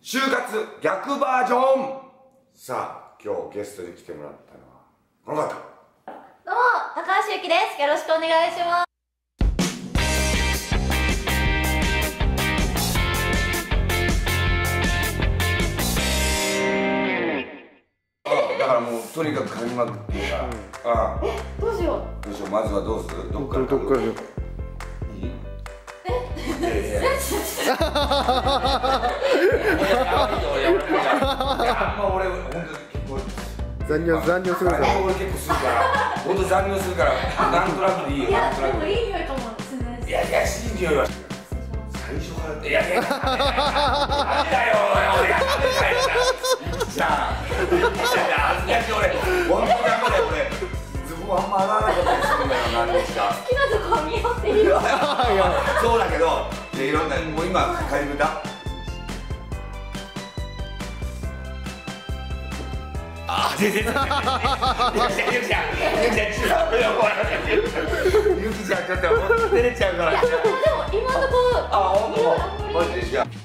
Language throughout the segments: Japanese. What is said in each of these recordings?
就活逆バージョン。さあ、今日ゲストに来てもらったのはこの方。 どうも、高橋ゆきです。よろしくお願いします。 だからもうとにかく噛みまくっていいから。 どうしよどうしよう。まずはどうする？どっから？ どっから？いい？ あんま俺本当残業するから。 俺結構するから、本当残業するから、なんとなくでいいよ。 いや、でもいい匂いかもしれないです。 いや、いや、いい匂いは。最初から、いや、ダメだよ、俺、ダメだよ。じゃあ、恥ずかしい、俺、本当ダメだよ、俺。ズボンあんま洗わなかったりするんだよ、何日か。 好きなとこ見ようって言う。 そうだけど、いろんな、もう今、仮歌。あ、全然。ゆきちゃん、違うよ、これ。ゆきちゃん、ちょっと照れちゃうから。 いや、でも、今のところ。 あ、ほんと。マジで、じゃあ。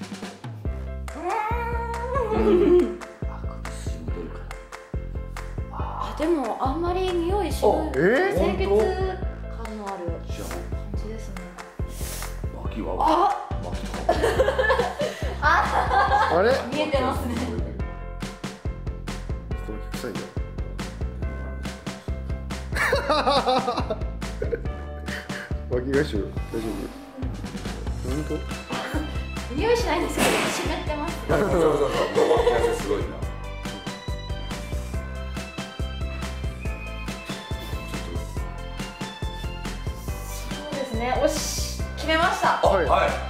あ、でも、あんまり匂いしない。清潔感のある感じですね。 脇は。 あれ？ 見えてますね。 臭いよ。脇が臭、大丈夫？本当？ 匂いしないんですけど、湿ってます。 そう、脇汗すごいな。 そうですね。おし、決めました。 はい。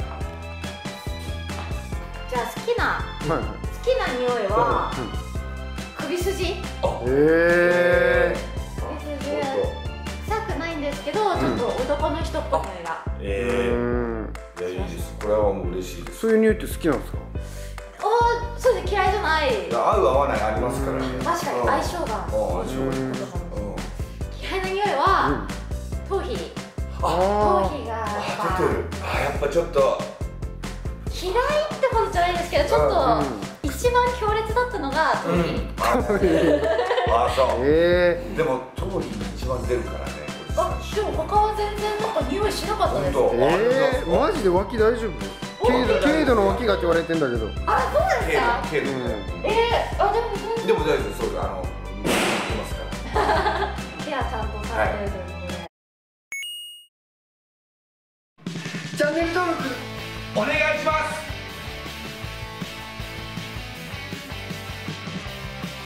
じゃあ、好きな匂いは。首筋。首筋臭くないんですけど、ちょっと男の人っぽい匂いが。 いや、いいです。これはもう嬉しいです。 そういう匂いって好きなんですか？ そうですね、嫌いじゃない。 合う合わないありますからね。 確かに相性が。嫌いな匂いは頭皮。頭皮が出てる。やっぱちょっと嫌いってことじゃないですけど、ちょっと一番強烈だったのが頭皮。 あ、そう。でも頭皮一番出るからね。 でも他は全然なんか匂いしなかったです。 マジで脇大丈夫？軽度の脇がって言われてんだけど。 あ、そうなんですか？ 軽度。 でも大丈夫です。そう、言ってますから。 ケアちゃんとされてるということで。 チャンネル登録お願いします。